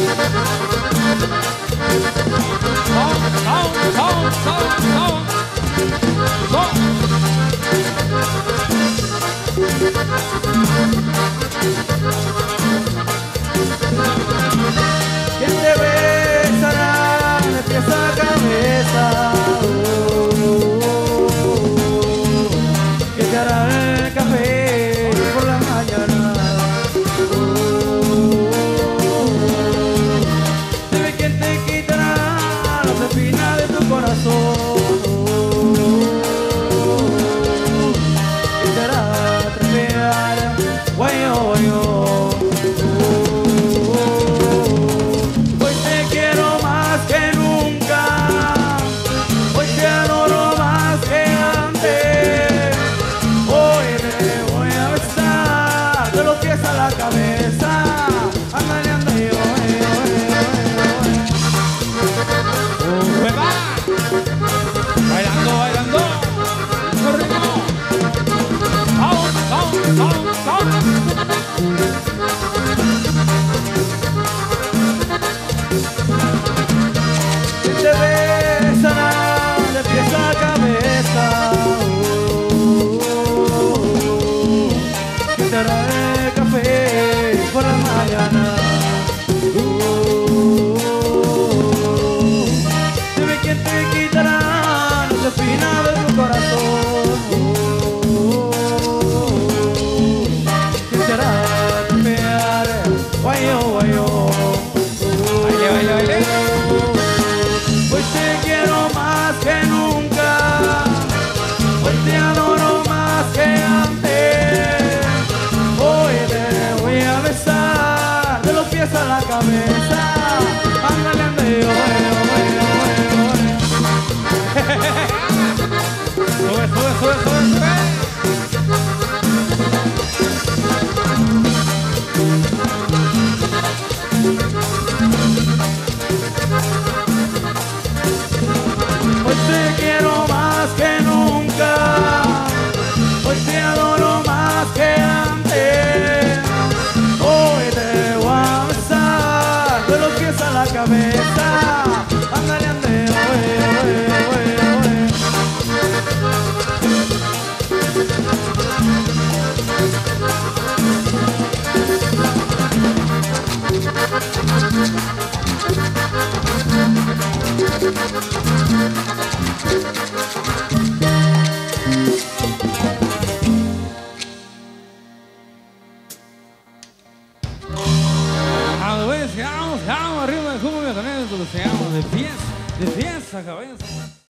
¿Quién te besará de pies a cabeza? ¿Quién te hará el café por la mañana? Dime quién te quitará las espinas de tu corazón. ¿Quién te hará trepear? Guayo, guayo. La cabeza, ándale, anda yo, bailando, bailando, corriendo, vamos, vamos, vamos, vamos. ¿Quién te besará de pies a cabeza? ¿Quién te hará el café por la mañana? Dime quién te quitará las espinas de tu corazón. ¿Quién te hará trepear? Guayo, guayo. Baile, baile, baile. Hoy te quiero más que nunca. Hoy te adoro más que antes. Hoy te voy a besar de los pies a la cabeza. Ándale, ande, sube, sube, sube, sube, sube. Hoy te quiero más que nunca. Hoy te adoro más que antes. Hoy te voy a besar de los pies a la cabeza. Ándale, ande, Sigamos arriba de cumbia con esto que se llama de pies a cabeza.